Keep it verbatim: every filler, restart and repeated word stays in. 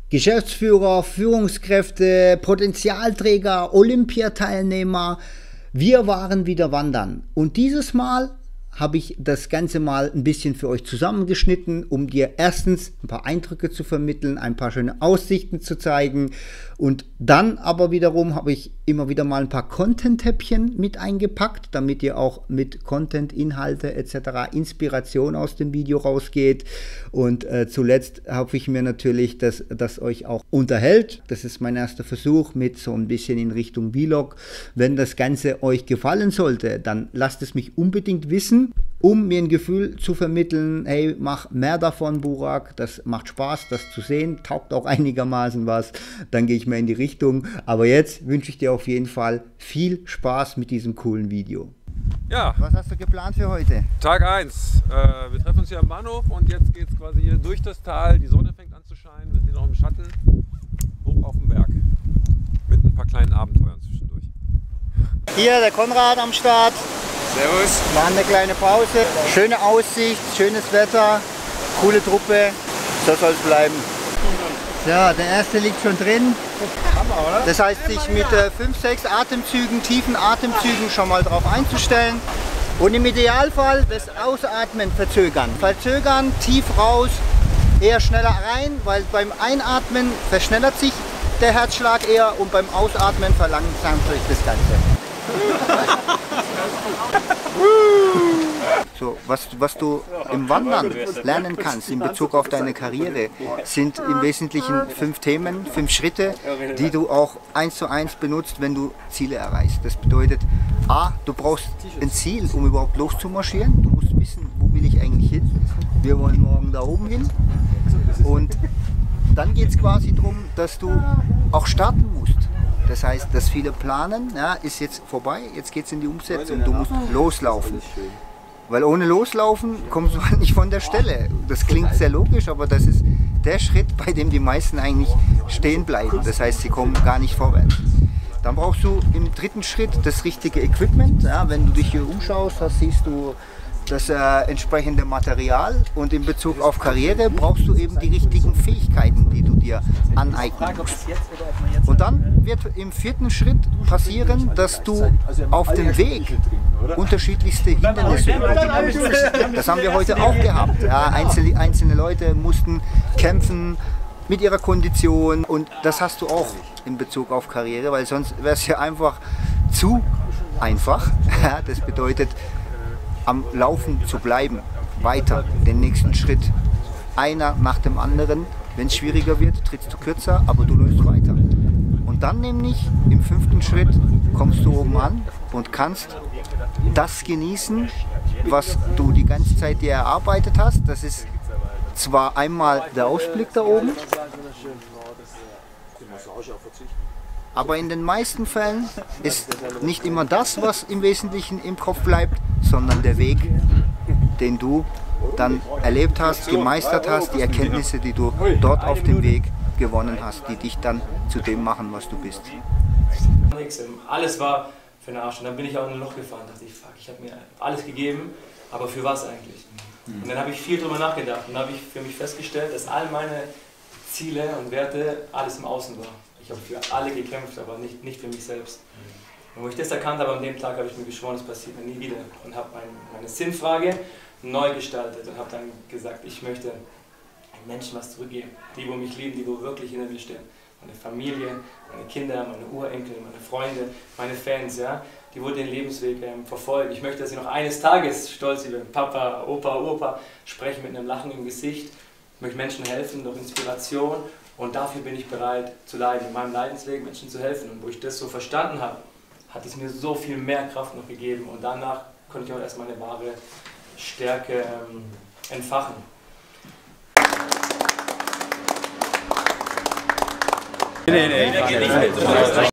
Geschäftsführer, Führungskräfte, Potenzialträger, Olympiateilnehmer. Wir waren wieder wandern und dieses Mal habe ich das Ganze mal ein bisschen für euch zusammengeschnitten, um dir erstens ein paar Eindrücke zu vermitteln, ein paar schöne Aussichten zu zeigen und dann aber wiederum habe ich immer wieder mal ein paar Content-Häppchen mit eingepackt, damit ihr auch mit Content, Inhalte et cetera Inspiration aus dem Video rausgeht und äh, zuletzt hoffe ich mir natürlich, dass das euch auch unterhält. Das ist mein erster Versuch mit so ein bisschen in Richtung Vlog. Wenn das Ganze euch gefallen sollte, dann lasst es mich unbedingt wissen, um mir ein Gefühl zu vermitteln, hey, mach mehr davon, Burak, das macht Spaß, das zu sehen, taugt auch einigermaßen was, dann gehe ich mehr in die Richtung. Aber jetzt wünsche ich dir auf jeden Fall viel Spaß mit diesem coolen Video. Ja. Was hast du geplant für heute? Tag eins. Äh, wir treffen uns hier am Bahnhof und jetzt geht es quasi hier durch das Tal. Die Sonne fängt an zu scheinen, wir sind noch im Schatten, hoch auf dem Berg. Mit ein paar kleinen Abenteuern zwischendurch. Hier der Konrad am Start. Servus. Machen eine kleine Pause. Schöne Aussicht, schönes Wetter, coole Truppe. So soll es bleiben. Ja, der erste liegt schon drin. Das heißt, sich mit fünf, sechs Atemzügen, tiefen Atemzügen schon mal drauf einzustellen. Und im Idealfall das Ausatmen verzögern. Verzögern, tief raus, eher schneller rein, weil beim Einatmen verschnellert sich der Herzschlag eher und beim Ausatmen verlangsamt sich das Ganze. So, was, was du im Wandern lernen kannst in Bezug auf deine Karriere, sind im Wesentlichen fünf Themen, fünf Schritte, die du auch eins zu eins benutzt, wenn du Ziele erreichst. Das bedeutet, A, du brauchst ein Ziel, um überhaupt loszumarschieren. Du musst wissen, wo will ich eigentlich hin. Wir wollen morgen da oben hin. Und dann geht es quasi darum, dass du auch starten musst. Das heißt, das viele Planen ja, ist jetzt vorbei, jetzt geht es in die Umsetzung, du musst loslaufen. Weil ohne Loslaufen kommst du halt nicht von der Stelle. Das klingt sehr logisch, aber das ist der Schritt, bei dem die meisten eigentlich stehen bleiben. Das heißt, sie kommen gar nicht vorwärts. Dann brauchst du im dritten Schritt das richtige Equipment. Ja, wenn du dich hier umschaust, das siehst du das äh, entsprechende Material und in Bezug auf Karriere brauchst du eben die richtigen Fähigkeiten, die du dir aneignen musst. Und dann wird im vierten Schritt passieren, dass du auf dem Weg unterschiedlichste Hindernisse überwinden musst. Das haben wir heute auch gehabt. Ja, einzelne, einzelne Leute mussten kämpfen mit ihrer Kondition und das hast du auch in Bezug auf Karriere, weil sonst wäre es ja einfach zu einfach. Ja, das bedeutet, am Laufen zu bleiben, weiter, den nächsten Schritt, einer nach dem anderen. Wenn es schwieriger wird, trittst du kürzer, aber du läufst weiter. Und dann nämlich im fünften Schritt kommst du oben an und kannst das genießen, was du die ganze Zeit dir erarbeitet hast. Das ist zwar einmal der Ausblick da oben, aber in den meisten Fällen ist nicht immer das, was im Wesentlichen im Kopf bleibt, sondern der Weg, den du dann erlebt hast, gemeistert hast, die Erkenntnisse, die du dort auf dem Weg gewonnen hast, die dich dann zu dem machen, was du bist. Alles war für den Arsch und dann bin ich auch in ein Loch gefallen, dachte ich, fuck, ich habe mir alles gegeben, aber für was eigentlich? Und dann habe ich viel drüber nachgedacht und habe ich für mich festgestellt, dass all meine Ziele und Werte alles im Außen war. Ich habe für alle gekämpft, aber nicht, nicht für mich selbst. Und wo ich das erkannt habe, an dem Tag habe ich mir geschworen, das passiert mir nie wieder. Und habe mein, meine Sinnfrage neu gestaltet und habe dann gesagt, ich möchte den Menschen was zurückgeben. Die, wo mich lieben, die, wo wirklich hinter mir stehen. Meine Familie, meine Kinder, meine Urenkel, meine Freunde, meine Fans, ja, die wohl den Lebensweg ähm, verfolgen. Ich möchte, dass sie noch eines Tages stolz über Papa, Opa, Opa sprechen mit einem Lachen im Gesicht. Ich möchte Menschen helfen durch Inspiration. Und dafür bin ich bereit zu leiden, in meinem Leidensweg Menschen zu helfen. Und wo ich das so verstanden habe, hat es mir so viel mehr Kraft noch gegeben. Und danach konnte ich auch erst meine wahre Stärke ähm, entfachen. Nee, nee, nee.